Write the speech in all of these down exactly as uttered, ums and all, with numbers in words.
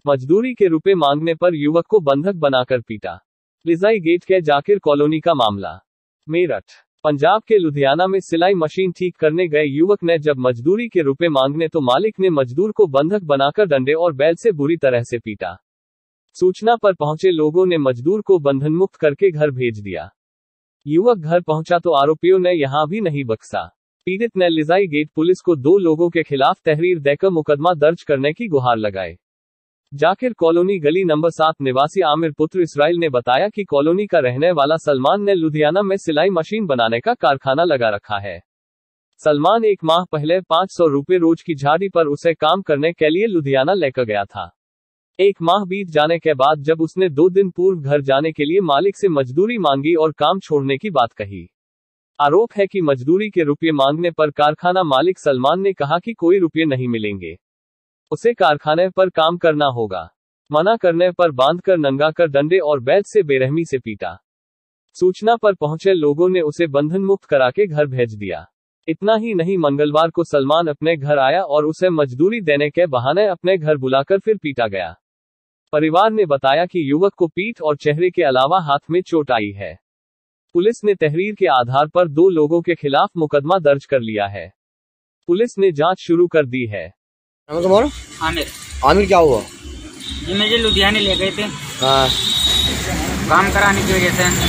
मजदूरी के रुपए मांगने पर युवक को बंधक बनाकर पीटा। लिजाई गेट के जाकिर कॉलोनी का मामला। मेरठ। पंजाब के लुधियाना में सिलाई मशीन ठीक करने गए युवक ने जब मजदूरी के रुपए मांगने तो मालिक ने मजदूर को बंधक बनाकर डंडे और बैल से बुरी तरह से पीटा। सूचना पर पहुंचे लोगों ने मजदूर को बंधनमुक्त करके घर भेज दिया। युवक घर पहुंचा तो आरोपियों ने यहां भी नहीं बख्शा। पीड़ित ने लिजाई गेट पुलिस को दो लोगों के खिलाफ तहरीर देकर मुकदमा दर्ज करने की गुहार लगाए। जाकिर कॉलोनी गली नंबर सात निवासी आमिर पुत्र इसराइल ने बताया कि कॉलोनी का रहने वाला सलमान ने लुधियाना में सिलाई मशीन बनाने का कारखाना लगा रखा है। सलमान एक माह पहले पाँच सौ रुपये रोज की झाड़ी पर उसे काम करने के लिए लुधियाना लेकर गया था। एक माह बीत जाने के बाद जब उसने दो दिन पूर्व घर जाने के लिए मालिक से मजदूरी मांगी और काम छोड़ने की बात कही। आरोप है कि मजदूरी के रुपये मांगने पर कारखाना मालिक सलमान ने कहा कि कोई रुपये नहीं मिलेंगे, उसे कारखाने पर काम करना होगा। मना करने पर बांधकर नंगाकर डंडे और बैल से बेरहमी से पीटा। सूचना पर पहुंचे लोगों ने उसे बंधन मुक्त करा के घर भेज दिया। इतना ही नहीं, मंगलवार को सलमान अपने घर आया और उसे मजदूरी देने के बहाने अपने घर बुलाकर फिर पीटा गया। परिवार ने बताया कि युवक को पीठ और चेहरे के अलावा हाथ में चोट आई है। पुलिस ने तहरीर के आधार पर दो लोगों के खिलाफ मुकदमा दर्ज कर लिया है। पुलिस ने जांच शुरू कर दी है। आमिर। आमिर क्या हुआ? ये मुझे लुधियाने ले गए थे हाँ। काम कराने की वजह से।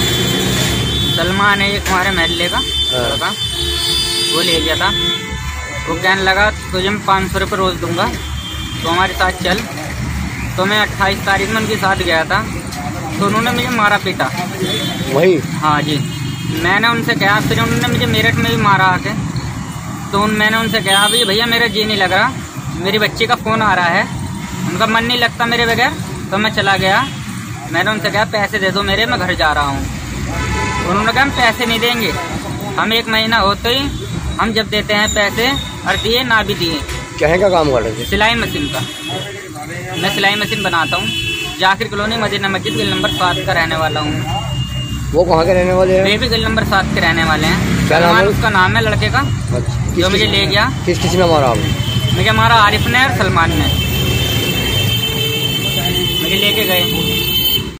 सलमान है एक हमारे महल्ले का, हाँ। वो ले गया था। वो कहने लगा तुझे मैं पाँच सौ रुपये रोज दूंगा तो हमारे साथ चल। तो मैं अट्ठाईस तारीख में उनके साथ गया था तो उन्होंने मुझे मारा पीटा। वही? हाँ जी। मैंने उनसे कहा, फिर उन्होंने मुझे मेरठ में भी मारा आके। तो उन मैंने उनसे कहा भाई भैया मेरा जी नहीं लग रहा, मेरी बच्ची का फ़ोन आ रहा है, उनका मन नहीं लगता मेरे बगैर। तो मैं चला गया। मैंने उनसे कहा पैसे दे दो मेरे, मैं घर जा रहा हूँ। उन्होंने कहा हम पैसे नहीं देंगे, हम एक महीना होते ही हम जब देते हैं पैसे और दिए ना भी दिए। क्या का काम कर रहे थे? सिलाई मशीन का। मैं सिलाई मशीन बनाता हूँ। जाकिर कॉलोनी मदीना मस्जिद गली नंबर सात का रहने वाला हूँ। वो कहाँ के रहने वाले हैं? वे भी गली नंबर सात के रहने वाले हैं। सलमान उसका नाम है लड़के का। अच्छा। जो मुझे ले गया। किस किसी ने मारा आपने? मुझे मारा आरिफ ने और सलमान ने। मुझे लेके गए।